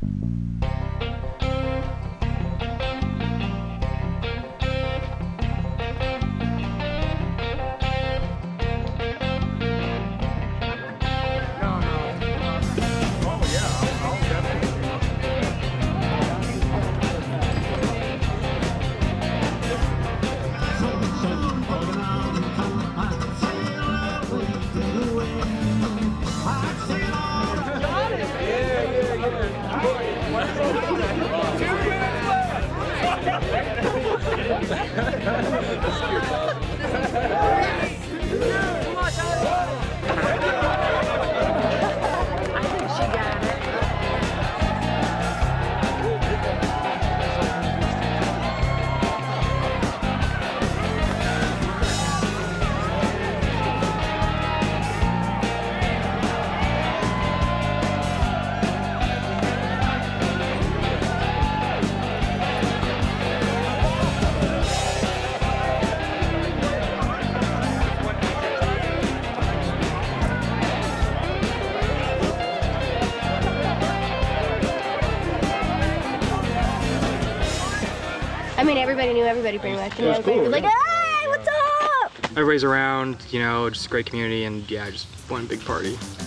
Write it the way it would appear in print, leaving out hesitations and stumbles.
I mean, everybody knew everybody pretty much. And everybody was like, hey, what's up? Everybody's around, you know, just a great community, and yeah, just one big party.